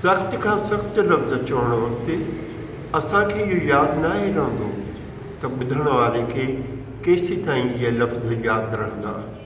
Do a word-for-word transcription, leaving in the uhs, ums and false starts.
सख़्त खां सख़्तु लफ़्ज़ चवण वक़्तु असांखे इहो यादि न आहे रहंदो त ॿुधण वारे खे केसीं ताईं इहे लफ़्ज़ यादि रहंदा।